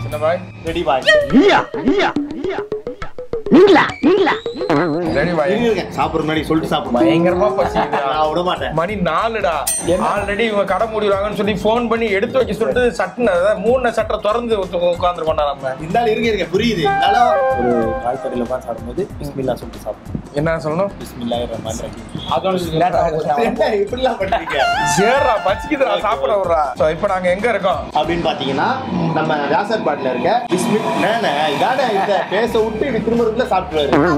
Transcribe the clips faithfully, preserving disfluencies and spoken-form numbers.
சின்ன பாய் ரெடி பாய். ஐயா ஐயா ஐயா நீங்களா நீங்களா ரெடி பாய். சாப்பிடுற முன்னாடி சொல்லிட்டு சாப்பிடு. பயங்கரமா பசிக்குது. நான் விட மாட்டேன். மணி நாலுடா. ஆல்ரெடி இவங்க கடை மூடிடுவாங்கன்னு சொல்லி போன் பண்ணி எடுத்து வைக்க சொல்லிட்டு சட்டுன மூணு சட்டை திறந்து உட்கார்ந்து கொண்டா நம்ம. இருந்தாலும் இருங்க இருங்க புரியுது. இருந்தாலும் ஒரு காய் கடையில பார்த்து சாப்பிடும்போது பிஸ்மில்லா சொல்லிட்டு சாப்பிடும். என்ன சொல்லணும்? பிஸ்மில்லாஹிர் ரஹ்மானிர் ரஹீம். அதோட இப்படிலாம் பண்றீங்க. சேரா பசிக்குதுடா சாப்பிட விடுறா. சோ இப்போ நாங்க எங்க இருக்கோம் அப்படின்னு பாத்தீங்கன்னா நம்ம வியாசர்பாட்ல இருக்க பிஸ்மில்லா இதான இந்த பேச விட்டு இப்படி திரும்பறதுல சாப்பிடுவாரு.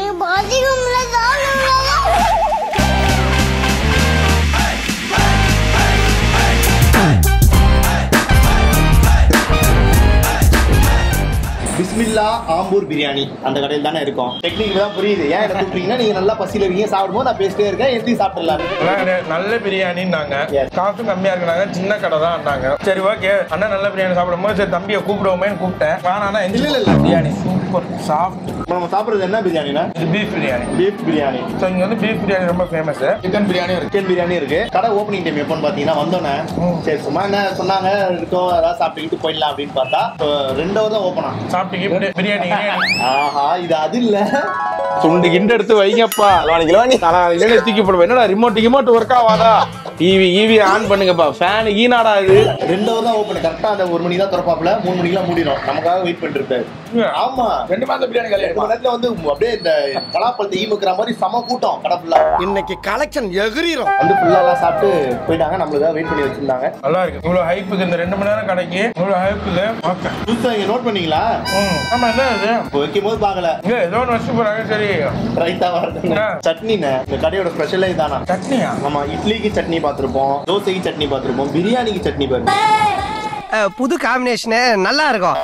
பிஸ்மில்லா ஆம்பூர் பிரியாணி அந்த கடையில் தானே இருக்கும். டெக்னிக் தான் புரியுது. ஏன் என்ன கூப்பிட்டீங்கன்னா நீங்க நல்லா பசியில இருக்கீங்க, சாப்பிடும்போது நான் பேசிட்டே இருக்கேன், எப்படி சாப்பிடலாம். நல்ல பிரியாணின்னாங்க. காசும் கம்மியா இருக்குனாங்க, சின்ன கடை தான். சரி ஓகே அண்ணா நல்ல பிரியாணி சாப்பிடும்போது சரி தம்பியை கூப்பிடுவோமே கூப்பிட்டேன். ஆனா இல்ல இல்ல பிரியாணி சூப்பர் சாஃப்ட். நம்ம சாப்பிடுறது என்ன பிரியாணினா beef biryani. Beef biryani. So இங்க வந்து பீஃப் பிரியாணி ரொம்ப ஃபேமஸ். சிக்கன் பிரியாணி இருக்கு. சிக்கன் பிரியாணி இருக்கு. கடை ஓப்பனிங் டைம் எப்போன்னு பாத்தீங்கன்னா வந்தோன்னே சரி சும்மா என்ன சொன்னாங்க இருக்கோம் ஏதாவது சாப்பிட்டுக்கிட்டு போயிடலாம் அப்படின்னு பார்த்தா ரெண்டு ஹவர் தான் ஓப்பனா. சாப்பிட்டு பிரியாணி. ஆஹா இது அது இல்ல சுண்டு கிண்டு எடுத்து வைங்கப்பா. தூக்கி போடுவோம். என்னடா ரிமோட் ரிமோட் ஒர்க் ஆகாதா? டிவி ஈவி ஆன் பண்ணுங்கப்பா. ஃபேன் ஈனாடா இது. ரெண்டு ஹவர் தான் ஓப்பன். கரெக்டா அந்த ஒரு மணி தான் திறப்பாப்ல, மூணு மணிக்கெல்லாம் மூடிடும். நமக்காக வெயிட் பண்ணிட்டு இருப்பாரு. ஆமா ரெண்டு மாதம் பிரியாணி கல்யாணம். இந்த நேரத்துல வந்து அப்படியே இந்த பலாப்பழத்தை ஈமுக்கிற மாதிரி சம கூட்டம் கடை ஃபுல்லா. இன்னைக்கு கலெக்ஷன் எகிரிரும். வந்து ஃபுல்லா எல்லாம் சாப்பிட்டு போயிட்டாங்க. நம்மளுக்காக வெயிட் பண்ணி வச்சிருந்தாங்க. நல்லா இருக்கு. இவ்வளவு ஹைப்புக்கு இந்த ரெண்டு மணி நேரம் கடைக்கு இவ்வளவு ஹைப்புக்கு. ஓகே புதுசா இங்க நோட் பண்ணீங்களா? ஆமா என்ன இது வைக்கும் போது பாக்கல. ஏதோ ஒன்று வச்சு போறாங்க. சரி ரைட்டா வரதுங்க. சட்னிண்ணே இந்த கடையோட ஸ்பெஷலே இதானா சட்னியா? ஆமா இட்லிக்கு சட்னி பார்த்திருப்போம், தோசைக்கு சட்னி பார்த்திருப்போம், பிரியாணிக்கு சட்னி பாருங்க. புது காம்பினேஷன் நல்லா இருக்கும்.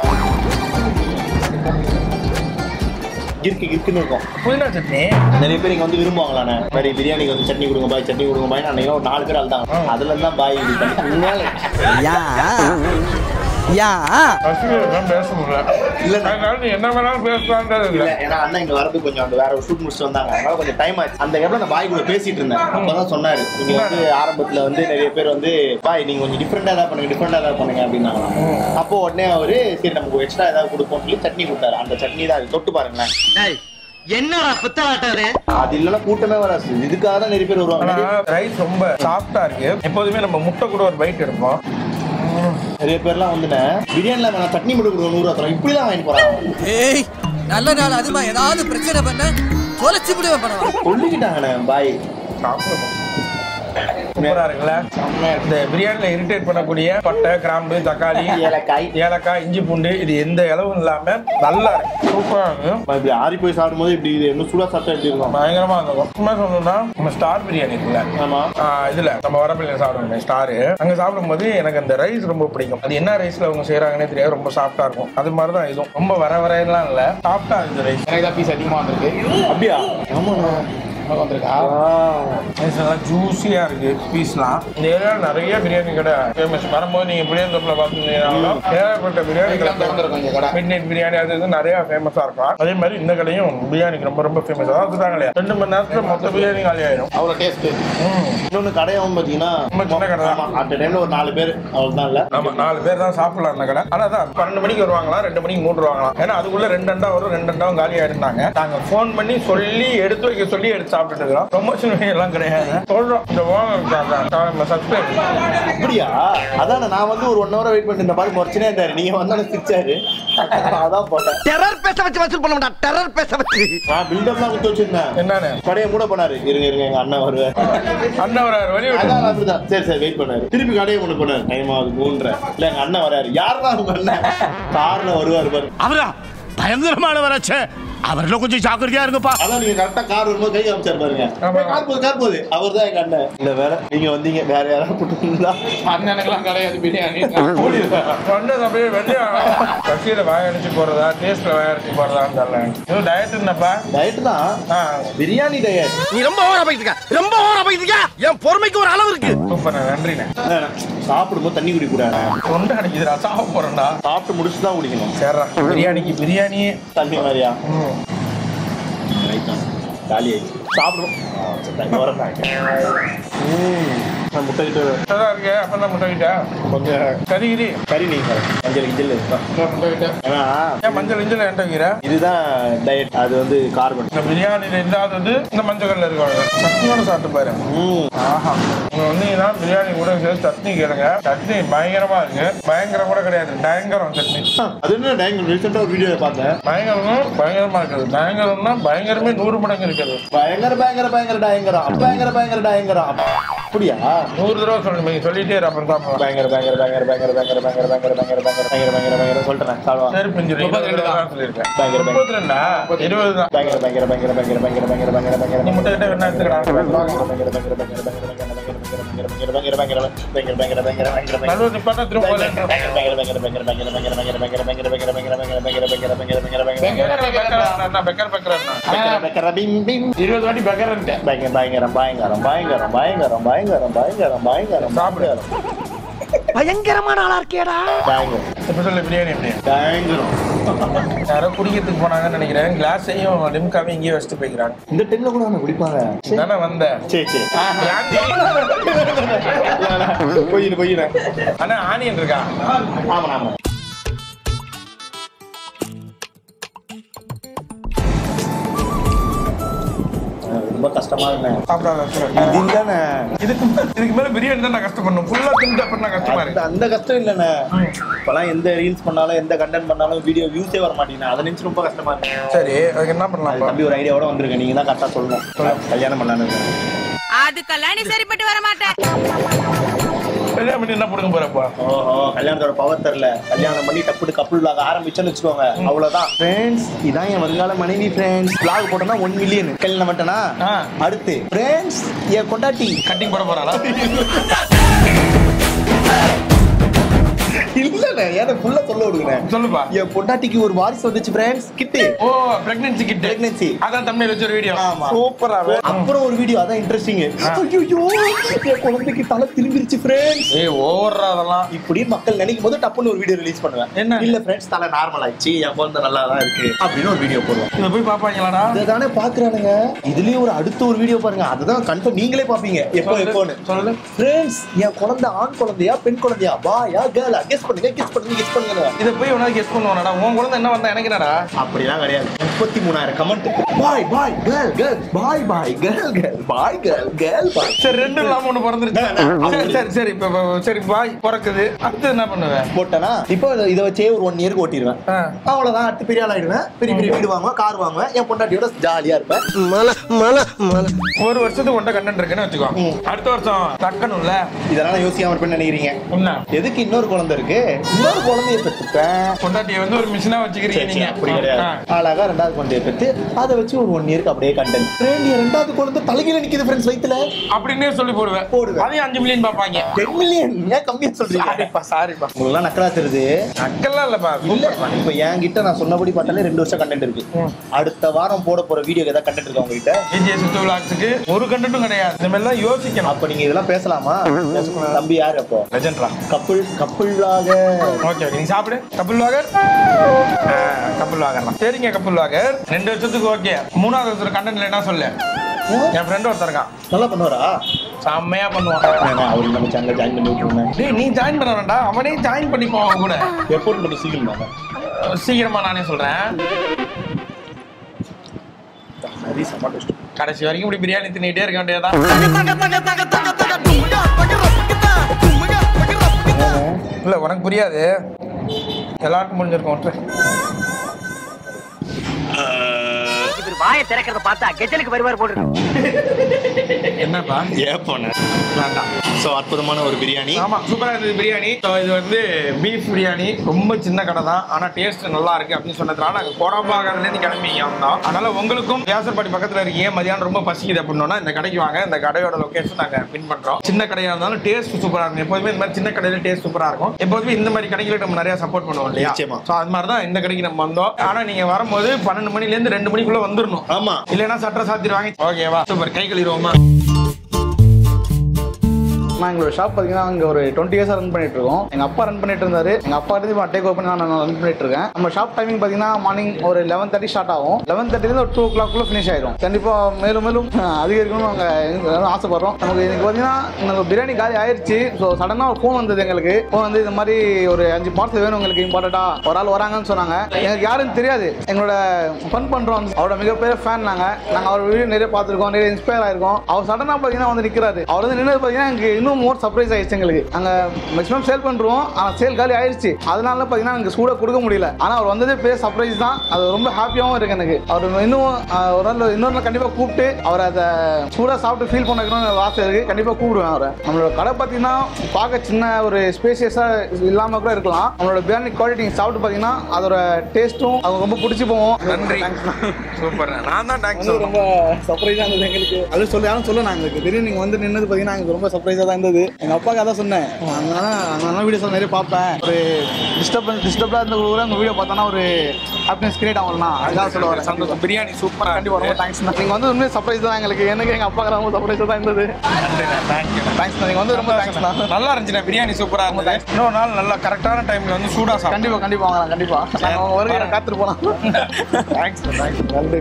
இருக்கு இருக்குன்னு இருக்கும். புதினா சட்னி நிறைய பேர் இங்க வந்து விரும்புவாங்களாண்ணே. மாதிரி பிரியாணிக்கு வந்து சட்னி கொடுங்க பாய், சட்னி கொடுங்க பாய். அன்னைக்கு ஒரு நாலு பேர் அழுதாங்க. அதுல இருந்தான் பாய் இது பண்ணி. யா யா பேச முடியல. இல்ல நீ என்ன வேணாலும் பேசலாம். இல்ல ஏன்னா அண்ணன் இங்க வரது கொஞ்சம் அந்த வேற ஒரு ஷூட் முடிச்சுட்டு வந்தாங்க. அதனால கொஞ்சம் டைம் ஆச்சு. அந்த கேப்ல நான் பாய் கூட பேசிட்டு இருந்தேன். அப்பதான் சொன்னாரு நீங்க வந்து ஆரம்பத்துல வந்து நிறைய பேர் வந்து பாய் நீங்க கொஞ்சம் டிஃப்ரெண்டா ஏதாவது பண்ணுங்க டிஃப்ரெண்டா ஏதாவது பண்ணுங்க அப்படின்னாங்க. அப்போ உடனே அவரு சரி நமக்கு எக்ஸ்ட்ரா ஏதாவது கொடுப்போம் சொல்லி சட்னி கொடுத்தாரு. அந்த சட்னி தான் அது. தொட்டு பாருங்களேன். என்னடா புத்தலாட்டாரு. அது இல்லன்னா கூட்டமே வராது. இதுக்காக தான் நிறைய பேர் வருவாங்க. ரைஸ் ரொம்ப சாஃப்டா இருக்கு. எப்போதுமே நம்ம முட்டை கூட ஒரு பைட் எடுப்போம். நிறைய பேர்லாம் வந்துட்டு பிரியாணில நான் சட்னி மட்டும் கொடுக்க நூறு ரூபா இப்படிதான் வாங்கி போறாங்க. ஏய் நல்ல நாள் அதுமா ஏதாவது பிரச்சனை பண்ண தொலைச்சு விடுவே பண்ணுவாங்க. சொல்லிக்கிட்டாங்கண்ணே பாய். இந்த பிரியாணில இரிட்டேட் பண்ணக்கூடிய பட்டை கிராம்பு தக்காளி ஏலக்காய் ஏலக்காய் இஞ்சி பூண்டு இது எந்த அளவும் இல்லாம நல்லா இருக்கு. சூப்பரா இருக்கு. இப்படி ஆறி போய் சாப்பிடும் போது இப்படி இது இன்னும் சூடா சாப்பிட்டா எப்படி இருக்கும்? பயங்கரமா இருக்கும். சும்மா சொல்லணும்னா நம்ம ஸ்டார் பிரியாணி இருக்குல்ல, ஆமா இதுல நம்ம வரப்பிள்ளைல சாப்பிடுவோம் ஸ்டாரு. அங்க சாப்பிடும் போது எனக்கு அந்த ரைஸ் ரொம்ப பிடிக்கும். அது என்ன ரைஸ்ல அவங்க செய்யறாங்கன்னே தெரியாது. ரொம்ப சாஃப்டா இருக்கும். அது மாதிரிதான் இதுவும். ரொம்ப வர வரையெல்லாம் இல்ல, சாஃப்டா இருக்கு ரைஸ். எனக்கு தான் பீஸ் அதிகமா வந்திருக்கு. அப்படியா? ஆமா ஜூசியா இருக்கு பீஸ்லாம். இந்த ஏரியால நிறைய பிரியாணி கடை ஃபேமஸ். வரும்போது நீங்க பிரியாணி தோப்புல பாத்தீங்கன்னா ஏகப்பட்ட பிரியாணி கடை மிட் நைட் பிரியாணி அது இது நிறைய ஃபேமஸா இருக்கும். அதே மாதிரி இந்த கடையும் பிரியாணிக்கு ரொம்ப ரொம்ப ஃபேமஸ். அதான் சொல்றாங்களே ரெண்டு மணி நேரத்துல மொத்த பிரியாணி காலி ஆயிடும். அவ்வளவு டேஸ்ட். இன்னொன்னு கடையாவும் பாத்தீங்கன்னா ரொம்ப சின்ன கடை தான். அந்த டைம்ல ஒரு நாலு பேர் அவ்வளவுதான். இல்ல ஆமா நாலு பேர் தான் சாப்பிடலாம் அந்த கடை. ஆனா தான் பன்னெண்டு மணிக்கு வருவாங்களா, ரெண்டு மணிக்கு மூன்று வாங்கலாம். ஏன்னா அதுக்குள்ள ரெண்டு அண்டா வரும். ரெண்டு அண்டாவும் காலி ஆயிருந்தாங்க. நாங்க போன் பண்ணி சொல்லி எடுத்து வைக்க சொல்லி எடுத்து சாப்பிட்டு இருக்கோம். ப்ரொமோஷன் எல்லாம் கிடையாது. சொல்றோம் இந்த சப்ஸ்கிரைப். அப்படியா? அதான் நான் வந்து ஒரு ஒன் ஹவர் வெயிட் பண்ணிட்டு இந்த மாதிரி முறைச்சுனே இருந்தாரு. நீங்க வந்தாலும் சிரிச்சாரு. அதான் போட்டேன். டெரர் பேச வச்சு வசூல் பண்ண மாட்டா. டெரர் பேச வச்சு நான் பில்டப்லாம் கொடுத்து வச்சிருந்தேன். என்னன்னு கடையை மூட பண்ணாரு. இருங்க இருங்க எங்க அண்ணன் வருவார். அண்ணன் வராரு வெளியே. அதான் அப்படிதான். சரி சரி வெயிட் பண்ணாரு. திருப்பி கடையை மூட பண்ணாரு. டைம் ஆகுது மூன்ற. இல்ல எங்க அண்ணன் வராரு. யாருதான் உங்க அண்ணன்? கார்ல வருவாரு பாரு. அவரா பயங்கரமான வராச்சே. அவர்ல கொஞ்சம் ஜாக்கிரதையா இருங்கப்பா. அதான் நீங்க கரெக்டா கார் வரும்போது கை காமிச்சாரு பாருங்க. கார் போகுது கார் போகுது. அவர் தான் எங்க அண்ணன். இல்ல வேற நீங்க வந்தீங்க வேற யாராவது கூப்பிட்டீங்களா? அண்ணனுக்கெல்லாம் கிடையாது பிரியாணி. சொன்னது அப்படியே வெளியே கட்சியில வாய அடிச்சு போறதா டேஸ்ட்ல வாய அடிச்சு போறதான்னு தெரியல. இது டயட் என்னப்பா? டயட் தான். பிரியாணி டயட். நீ ரொம்ப ஓவரா போயிட்டு இருக்க. ரொம்ப ஓவரா போயிட்டு இருக்க. என் பொறுமைக்கு ஒரு அளவு இருக்கு. சூப்பர் நன்றிண்ணே. சாப்பிடும்போது தண்ணி குடி கூடாது. தொண்டை அடிக்குதுடா. சாப்பிட போறேன்டா. சாப்பிட்டு முடிச்சு தான் குடிக்கணும். சரிடா. பிரியாணிக்கு பிரியாணி தண்ணி மாதிரியா? காலி ஆயிடுச்சு. சாப்பிடுவோம். முட்டை கிட்ட நல்லா இருக்கு. அப்பதான் முட்டை கிட்ட கொஞ்சம் கறி கிரி கறி நீங்க மஞ்சள் இஞ்சல் முட்டை கிட்ட ஏன்னா ஏன் மஞ்சள் இஞ்சல் என்கிட்ட வைக்கிற? இதுதான் டயட், அது வந்து கார்பன். இந்த பிரியாணியில இல்லாதது இந்த மஞ்சள்ல இருக்காங்க. சட்னியோட சாப்பிட்டு பாரு. ஆஹா, நீங்க வந்தீங்கன்னா பிரியாணி கூட சேர்த்து சட்னி கேளுங்க. சட்னி பயங்கரமா இருக்கு. பயங்கரம் கூட கிடையாது, பயங்கரம் சட்னி. அது என்ன டயங்கரம்? ரீசெண்டா ஒரு வீடியோ பார்த்தேன். பயங்கரம் பயங்கரமா இருக்குது. பயங்கரம்னா பயங்கரமே நூறு மடங்கு இருக்குது. பயங்கர பயங்கர பயங்கர டயங்கரம் பயங்கர பயங்கர டயங்கரம் அப்படியா? நூறு தடவை சொல்லணும். நீங்க சொல்லிட்டே இரு, அப்புறம் தான் பயங்கர பயங்கர பயங்கர பயங்கர பயங்கர பயங்கர பயங்கர பயங்கர பயங்கர பயங்கர பயங்கர பயங்கர சொல்லிட்டேன். சால்வா சரி பிஞ்சு சொல்லியிருக்கேன். பயங்கர முப்பத்தி ரெண்டா இருபது தான். பயங்கர பயங்கர பயங்கர பயங்கர பயங்கர பயங்கர பயங்கர பயங்கர நீ முட்டை கிட்ட என்ன எடுத்துக்கலாம். நல்ல நிப்பாட்டா திரும்ப இருபது வாட்டி பெக்கர் பயங்கரம் பயங்கரம் பயங்கரம் பயங்கரம் பயங்கரம் பயங்கரம் பயங்கரம் சாப்பிடு. பயங்கரமான ஆளா இருக்கேடா. பயங்கரம் இப்ப சொல்லு பிரியாணி எப்படி? பயங்கரம். யாரோ குடிக்கிறதுக்கு போனாங்கன்னு நினைக்கிறேன். கிளாஸையும் லிம்காவையும் இங்கேயே வச்சுட்டு போய்க்கிறாங்க. இந்த டைம்ல கூட அவங்க குடிப்பாங்க. தானே வந்த சரி சரி போயிடு போயிடு. ஆனா ஆனியன் இருக்கா? ஆமா ஆமா. ரொம்ப கஷ்டமா இருந்தேன். சாப்பிடாத இதுக்கு இதுக்கு மேல பிரியாணி தான் நான் கஷ்டப்படணும். ஃபுல்லா திண்டு பண்ணா கஷ்டமா இருக்கு. அந்த கஷ்டம் இல்லண்ணே. இப்பெல்லாம் எந்த ரீல்ஸ் பண்ணாலும் எந்த கண்டென்ட் பண்ணாலும் வீடியோ வியூஸே வர மாட்டேங்குது. அதை நினைச்சு ரொம்ப கஷ்டமா இருக்கு. சரி, அதுக்கு என்ன பண்ணலாம்? தம்பி ஒரு ஐடியாவோட வந்திருக்கேன். நீங்க தான் கரெக்டா சொல்லணும். கல்யாணம் பண்ணலான்னு இருக்கேன். அதுக்கெல்லாம் நீ சரிப்பட்டு வர மாட்டேன். கல்யாணம் பண்ணி என்ன கொடுக்க போறப்பா? ஓஹோ, கல்யாணத்தோட பவர் தெரியல. கல்யாணம் பண்ணி டப்புட்டு கப்புள் ஆரம்பிச்சோன்னு வச்சுக்கோங்க, அவ்வளவுதான் ஃப்ரெண்ட்ஸ். இதான் என் வருங்கால மனைவி ஃப்ரெண்ட்ஸ். பிளாக் போட்டோம்னா ஒன் மில்லியன் கல்யாணம் மட்டும்னா. அடுத்து ஃப்ரெண்ட்ஸ் என் கொண்டாட்டி கட்டிங் போட போறாளா? இல்லண்ணே, ஏன்னா ஃபுல்லா சொல்ல விடுங்க. சொல்லுப்பா. என் பொண்டாட்டிக்கு ஒரு வாரிசு வந்துச்சு ஃப்ரெண்ட்ஸ். கிட்டு ஓ பிரெக்னன்சி கிட். பிரெக்னன்சி அதான் தமிழ்ல வச்ச ஒரு வீடியோ. ஆமா சூப்பரா. அப்புறம் ஒரு வீடியோ அதான் இன்ட்ரெஸ்டிங். ஐயோ என் குழந்தைக்கு தலை திரும்பிருச்சு ஃப்ரெண்ட்ஸ். ஏய் ஓவரா அதெல்லாம். இப்படி மக்கள் நினைக்கும் போது டப்புன்னு ஒரு வீடியோ ரிலீஸ் பண்ணுவேன். என்ன? இல்ல ஃப்ரெண்ட்ஸ் தலை நார்மல் ஆயிடுச்சு, என் குழந்தை நல்லா தான் இருக்கு அப்படின்னு ஒரு வீடியோ போடுவேன். இத போய் பாப்பாங்களாடா? இதானே பாக்குறானுங்க. இதுலயும் ஒரு அடுத்த ஒரு வீடியோ பாருங்க. அதுதான் கன்ஃபார்ம் நீங்களே பாப்பீங்க. எப்போ எப்போன்னு சொல்லு ஃப்ரெண்ட்ஸ். என் குழந்தை ஆண் குழந்தையா பெண் குழந்தையா பாயா கேர்ளா கெஸ் பண்ணுங்க கெஸ் பண்ணுங்க கெஸ் பண்ணுங்க. இத போய் உனக்கு கெஸ் பண்ணுவானடா? உன் குழந்தை என்ன வந்தா எனக்கு என்னடா? அப்படிலாம் கிடையாது. முப்பத்தி மூணாயிரம் comment. Boy boy girl girl boy boy girl girl boy girl girl boy. சரி, ரெண்டு இல்லாம ஒண்ணு பிறந்துருச்சு. சரி சரி சரி இப்ப சரி பாய் பிறக்குது. அடுத்து என்ன பண்ணுவேன்? போட்டனா இப்போ இதை வச்சே ஒரு ஒன் இயருக்கு ஓட்டிடுவேன். அவ்வளவுதான். அடுத்து பெரிய ஆள் ஆயிடுவேன். பெரிய பெரிய வீடு வாங்குவேன், கார் வாங்குவேன். என் பொண்டாட்டியோட ஜாலியா இருப்பேன். ஒரு வருஷத்துக்கு ஒன்றை கண்டென்ட் இருக்குன்னு வச்சுக்கோ. அடுத்த வருஷம் தக்கணும்ல. இதெல்லாம் யோசிக்காம இருப்பேன்னு நினைக்கிறீங்க. என்ன? எதுக்கு இன்னொரு குழந்தை இருக்கு? இன்னொரு குழந்தைய பெற்றுப்பேன். பொண்டாட்டியை வந்து ஒரு மிஷினா வச்சுக்கிறீங்க நீங்க. அப்படி கிடையாது. அழகா ரெண்டாவது குழந்தைய பெற்று அதை வச்சு ஒரு ஒன் இயருக்கு அப்படியே கண்டென்ட். ரெண்டாவது குழந்தை தலைகீழ நிக்குது ஃப்ரெண்ட்ஸ் வயித்துல அப்படின்னே சொல்லி போடுவேன். போடுவேன். அதையும் அஞ்சு மில்லியன் பாப்பாங்க. டென் மில்லியன் ஏன் கம்மியா சொல்றீங்க? சாரிப்பா சாரிப்பா. உங்களெல்லாம் நக்கலா தெரியுது. நக்கல்லாம் இல்லப்பா. இப்ப என்கிட்ட நான் சொன்னபடி பார்த்தாலே ரெண்டு வருஷம் கண்டென்ட் இருக்கு. அடுத்த வாரம் போட போற வீடியோ ஏதாவது கண்டென்ட் இருக்கா உங்ககிட்ட? விஜய் சுத்து விளாக்ஸுக்கு ஒரு கண்டென்ட்டும் கிடையாது. இந்த மாதிரி எல்லாம் யோசிக்கணும். அப்ப நீங்க இதெல்லாம் பேசலாமா? தம்பி யாரு அப்போ? லெஜெண்ட்ரா. கப்புள் கப்புள்ளாக. ஓகே நீங்க சாப்பிடு. கப்புள் வாகர். கப்புள் வாகர் சரிங்க. கப்புள் வாகர் ரெண்டு வருஷத்துக்கு ஓகே. மூணாவது வருஷம் கண்டென்ட்ல என்ன சொல்லு? என் ஃப்ரெண்ட் ஒருத்தர் இருக்கான். நல்லா பண்ணுவாரா? செம்மையா பண்ணுவான். அவரு நம்ம சேனல் ஜாயின் பண்ணி விட்டுருந்தேன். டேய் நீ ஜாயின் பண்ண வேண்டாம், அவனே ஜாயின் பண்ணிப்போம் அவன் கூட. எப்போ மட்டும் சீக்கிரம் சீக்கிரமா நானே சொல்றேன். சரி சமாளிச்சு கடைசி வரைக்கும் இப்படி பிரியாணி தின்னுட்டே இருக்க வேண்டியதான். இல்ல உனக்கு புரியாது, எல்லாருக்கும் முடிஞ்சிருக்கும். வாயை திறக்கிறத பார்த்தா கெஜலுக்கு வருவார் போட்டு. என்னப்பா ஏன் போன வேண்டாம். ஸோ அற்புதமான ஒரு பிரியாணி. ஆமா சூப்பரா இருந்தது பிரியாணி. ஸோ இது வந்து பீஃப் பிரியாணி. ரொம்ப சின்ன கடை தான், ஆனா டேஸ்ட் நல்லா இருக்கு அப்படின்னு சொன்னதுனால நாங்கள் கோடம்பாகர்லேருந்து கிளம்பி வந்தோம். அதனால உங்களுக்கும் வியாசர்பாடி பக்கத்துல இருக்கீங்க, மதியானம் ரொம்ப பசிக்குது அப்படின்னா இந்த கடைக்கு வாங்க. இந்த கடையோட லொகேஷன் நாங்கள் பின் பண்றோம். சின்ன கடையா இருந்தாலும் டேஸ்ட் சூப்பரா இருக்கும். எப்போதுமே இந்த மாதிரி சின்ன கடையில டேஸ்ட் சூப்பரா இருக்கும். எப்போதுமே இந்த மாதிரி கடைகளுக்கு நம்ம நிறைய சப்போர்ட் பண்ணுவோம் இல்லையா? நிச்சயமா. ஸோ அது மாதிரி தான் இந்த கடைக்கு நம்ம வந்தோம். ஆனா நீங்க வரும்போது பன்னெண்டு மணில இருந்து ரெண்டு மணிக்குள்ள வந்துடணும். ஆமா, இல்லைன்னா சட்டை சாத்திடுவாங்க. ஓகேவா? சூப்பர். கை கழுவிடுவோமா? நான் எங்களோட ஷாப் பார்த்தீங்கன்னா அங்கே ஒரு டுவெண்ட்டி இயர்ஸாக ரன் பண்ணிட்டு இருக்கோம். எங்கள் அப்பா ரன் பண்ணிட்டு இருந்தாரு. எங்கள் அப்பா இருந்து இப்போ டேக் ஓவர் பண்ணி நான் ரன் பண்ணிட்டு இருக்கேன். நம்ம ஷாப் டைமிங் பார்த்தீங்கன்னா மார்னிங் ஒரு லெவன் தேர்ட்டி ஸ்டார்ட் ஆகும். லெவன் தேர்ட்டிலேருந்து ஒரு டூ ஓ கிளாக்குள்ள ஃபினிஷ் ஆயிடும். கண்டிப்பாக மேலும் மேலும் அதிகரிக்கணும்னு நாங்கள் ஆசைப்படுறோம். நமக்கு எனக்கு பார்த்தீங்கன்னா நம்ம பிரியாணி காலி ஆயிடுச்சு. ஸோ சடனாக ஒரு ஃபோன் வந்தது எங்களுக்கு. ஃபோன் வந்து இந்த மாதிரி ஒரு அஞ்சு பார்சல் வேணும் உங்களுக்கு இம்பார்ட்டண்டா ஒரு ஆள் வராங்கன்னு சொன்னாங்க. எங்களுக்கு யாருன்னு தெரியாது. எங்களோட ஃபன் பண்ணுறோம். அவரோட மிகப்பெரிய ஃபேன் நாங்கள். நாங்கள் அவர் வீடியோ நிறைய பார்த்துருக்கோம், நிறைய இன்ஸ்பயர் ஆயிருக்கோம். அவர் சடனாக பார்த்தீங்கன்னா வந்து நிற்கிறாரு. அவர் வந்து நின்று பார்த்தீங்கன்னா எனக்கு இன்னும் மோர் சர்ப்ரைஸ் ஆயிடுச்சு. எங்களுக்கு நாங்கள் மேக்ஸிமம் சேல் பண்ணுறோம், ஆனால் சேல் காலி ஆயிடுச்சு. அதனால பார்த்தீங்கன்னா எனக்கு சூடாக கொடுக்க முடியல. ஆனால் அவர் வந்ததே பெரிய சர்ப்ரைஸ் தான். அது ரொம்ப ஹாப்பியாகவும் இருக்கு எனக்கு. அவர் இன்னும் ஒரு நாள் இன்னொரு நாள் கண்டிப்பாக கூப்பிட்டு அவர் அதை சூடாக சாப்பிட்டு ஃபீல் பண்ண வைக்கணும்னு ஆசை இருக்கு. கண்டிப்பாக கூப்பிடுவேன் அவரை. நம்மளோட கடை பார்த்தீங்கன்னா பார்க்க சின்ன ஒரு ஸ்பேசியஸாக இல்லாமல் கூட இருக்கலாம். நம்மளோட பிரியாணி குவாலிட்டி சாப்பிட்டு பார்த்தீங்கன்னா அதோட டேஸ்ட்டும் அவங்க ரொம்ப பிடிச்சி போவோம். நன்றி, சூப்பர். நான் தான் தேங்க்ஸ். ரொம்ப சர்ப்ரைஸாக இருந்தது எங்களுக்கு. அது சொல்ல யாரும் சொல்ல நாங்கள் திடீர்னு நீங்கள் வந்து நின்னது பார்த்தீங்கன்னா எனக்கு ரொம்ப சர்ப்ரைஸாக தான் இருந்தது. எங்கள் அப்பாவுக்கு அதான் சொன்னேன். அதனால அதனால வீடியோஸ் நிறைய பார்ப்பேன். ஒரு டிஸ்டர்பன்ஸ் டிஸ்டர்பாக இருந்த கூட உங்கள் வீடியோ பார்த்தோன்னா ஒரு ஹாப்பினஸ் கிரியேட் ஆகலனா அதுக்காக சொல்ல வரேன். சந்தோஷம். பிரியாணி சூப்பராக. கண்டிப்பாக ரொம்ப தேங்க்ஸ். நீங்கள் வந்து உண்மையாக சர்ப்ரைஸ் தான் எங்களுக்கு. எனக்கு எங்கள் அப்பாவுக்கு ரொம்ப சர்ப்ரைஸாக தான் இருந்தது. Thank you thanks. நீங்கள் வந்து ரொம்ப தேங்க்ஸ் தான். நல்லா இருந்துச்சுண்ணா, பிரியாணி சூப்பராக இருந்தது. இன்னொரு நாள் நல்லா கரெக்டான டைமில் வந்து சூடாக சாப்பிடும். கண்டிப்பாக கண்டிப்பாக வாங்கலாம். கண்டிப்பாக நாங்கள் உங்கள் வருகை காத்துட்டு போகலாம். தேங்க்ஸ் தேங்க்ஸ் நன்றி.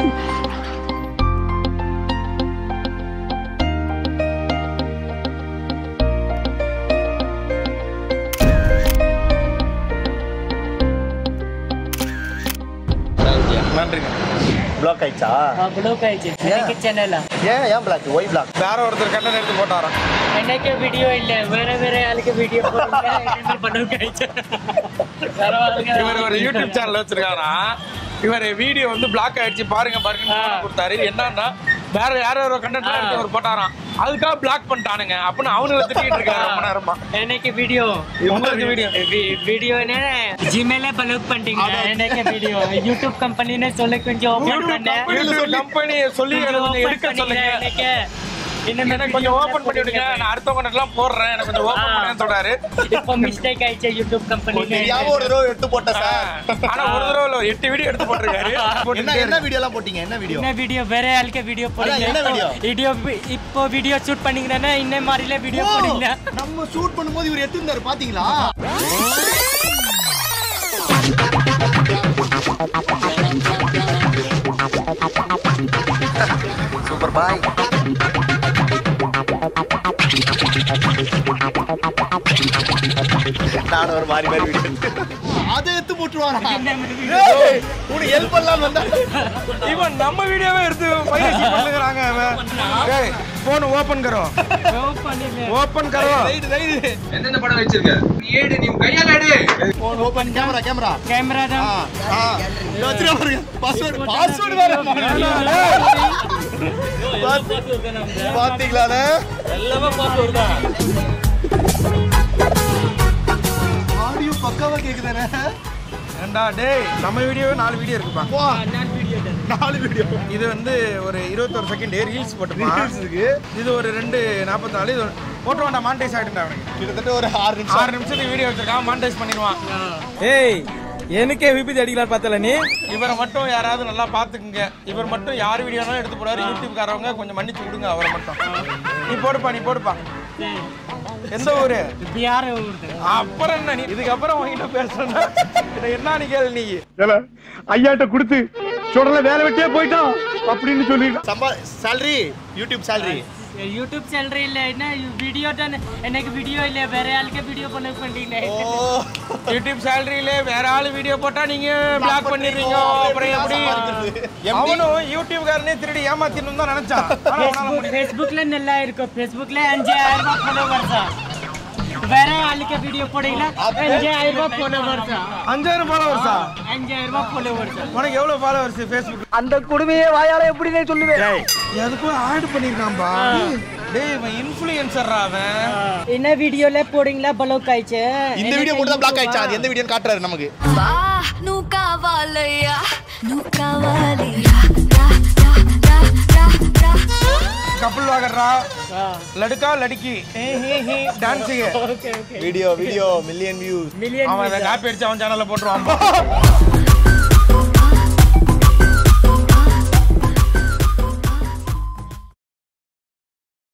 நன்றி. பிளாக் ஆயிடுச்சா? ब्लॉक ஆயிடுச்சு. எனக்கு சேனல் ஏன் ஏன் பிளாக்? Y black? வேற ஒருத்தர் கண்டென்ட் எடுத்து போட்டாராம். எனக்கு வீடியோ இல்ல, வேற வேற ஆளுக்கு வீடியோ போடுங்க. என்ன ब्लॉक ஆயிடுச்சு. இவர் ஒரு யூடியூப் சேனல் வச்சிருக்காரா. இவர் வீடியோ வந்து பிளாக் ஆயிடுச்சு பாருங்க பாருங்க கொடுத்தாரு. என்னன்னா வேற யாரோ ஒரு கண்டென்ட் எடுத்து அவர் போட்டாராம். அதுக்காக பிளாக் பண்ணிட்டானுங்க அப்படின்னு அவனுங்களை திட்டிட்டு இருக்காரு ரொம்ப நேரமா. எனக்கு வீடியோ உங்களுக்கு வீடியோ வீடியோனே ஜிமெயில ब्लॉक பண்ணிட்டீங்க. எனக்கு வீடியோ யூடியூப் கம்பெனினே சொல்ல கொஞ்சம் ஓபன் பண்ணேன். யூடியூப் கம்பெனி சொல்லி கொஞ்சம் எடுக்க சொல்லுங்க. எனக்கு எனக்கு கொஞ்சம் ஓபன் பண்ணி விடுங்க, நான் அடுத்த கண்டென்ட்லாம் போடுறேன், எனக்கு கொஞ்சம் ஓபன் பண்ணுன்னு சொல்றாரு. இப்போ மிஸ்டேக் ஆயிடுச்சு யூடியூப் கம்பெனி. தெரியாம ஒரு தடவை எடுத்து போட்ட சார். ஆனா ஒரு தடவை இல்ல எட்டு வீடியோ எடுத்து போட்டுருக்காரு. என்ன என்ன வீடியோலாம் போட்டீங்க? என்ன வீடியோ? என்ன வீடியோ? வேற ஆளுக்கு வீடியோ போடுங்க. என்ன வீடியோ? வீடியோ இப்போ வீடியோ ஷூட் பண்ணீங்கன்னா இன்னே மாதிரில வீடியோ போடுங்க. நம்ம ஷூட் பண்ணும்போது இவர் எடுத்துட்டாரு பாத்தீங்களா? சூப்பர் பாய். நான் ஒரு மாறி மாறி வீடியோ அதை எடுத்து போட்டுருவானா? உனக்கு ஹெல்ப் பண்ணலாம் வந்தா இவன் நம்ம வீடியோவே எடுத்து பைரசி பண்ணுகிறாங்க. டேய் போன் ஓபன் करो ओपन करो. என்னென்ன படம் வச்சிருக்க? நீ ஏடு, நீ கையால எடு. Phone open. Camera camera camera தான். ஆ இத வச்சிர பாருங்க. பாஸ்வேர்ட் பாஸ்வேர்ட் வேற பாத்தீங்களா? எல்லாமே பாஸ்வேர்ட் தான். ஆடியோ பக்காவா கேக்குதானே? ஏண்டா டேய் நம்ம வீடியோவே நாலு வீடியோ இருக்குப்பா. நான் வீடியோ தான். நாலு வீடியோ. இது வந்து ஒரு இருபத்தொரு செகண்ட் ரீல்ஸ் போட்டுப்பா. ரீல்ஸ் இருக்கு. இது ஒரு ரெண்டு நாற்பத்தி நாலு இது போட்டு வேண்டாம். மானிட்டைஸ் ஆகிட்டுண்டா அவனுக்கு. கிட்டத்தட்ட ஒரு ஆறு நிமிஷம் ஆறு நிமிஷத்துக்கு வீடியோ வச்சிருக்கான், மானிட்டைஸ் பண்ணிடுவான். ஏய் எனக்கே விபத்து அடிக்கலாம் பார்த்தல நீ. இவரை மட்டும் யாராவது நல்லா பார்த்துக்குங்க. இவர் மட்டும் யார் வீடியோனாலும் எடுத்து போடாரு. யூடியூப்காரவங்க கொஞ்சம் மன்னிச்சு விடுங்க அவரை மட்டும். நீ போடுப்பா, நீ போடுப்பா. எந்த ஊரு? பிஆர் ஊரு. அப்புறம் என்ன நீ இதுக்கப்புறம் உங்ககிட்ட பேசுறேன்னா என்ன நீ கேளு. நீ ஐயாட்ட கொடுத்து சுடல வேலை விட்டே போயிட்டான் அப்படின்னு சொல்லி சம்பா salary YouTube salary YouTube channel இல்ல, என்ன வீடியோ தான். எனக்கு வீடியோ இல்ல, வேற ஆளுக்கு வீடியோ பண்ண பண்ணிட்டீங்க. ஓ யூடியூப் சேலரியில வேற ஆளு வீடியோ போட்டா நீங்க பிளாக் பண்ணிடுறீங்க. அப்புறம் எப்படி? அவனும் யூடியூப்காரனே திருடி ஏமாத்தின்னு தான் நினைச்சான். ஆனா அவனால முடியல. ஃபேஸ்புக்ல நல்லா இருக்கும். ஃபேஸ்புக்ல அஞ்சாயிரம் ரூபாய் ஃபாலோவர்ஸ். வேற ஆளுக்கு வீடியோ போடுறீங்களா? அஞ்சாயிரம் ரூபாய் ஃபாலோவர்ஸ். அஞ்சாயிரம் ஃபாலோவர்ஸா? அஞ்சாயிரம் ரூபாய் ஃபாலோவர்ஸ். உனக்கு எவ்வளவு ஃபாலோவர்ஸ் ஃபேஸ்புக்? அந்த குடுமையே வாயால எப்படி சொல்லுவேன். எதுக்கும் ஆட் பண்ணிருக்கான்பா. டேய் இவன் இன்ஃப்ளூயன்சர்ரா அவன். என்ன வீடியோல போடுறீங்களா బ్లాక్ ஆயிச்சு. இந்த வீடியோ மட்டும் தான் பிளாக் ஆயிடுச்சு. அது எந்த வீடியோன்னு காட்டுறாரு நமக்கு. வா நூ காவாலயா நூ காவாலயா கப்பல் வாகர்ரா லடுக்கா லடுக்கி dancing okay okay. Video video million views. Million அவன் காப்பி அடிச்சு அவன் சேனல்ல போட்டுருவான்.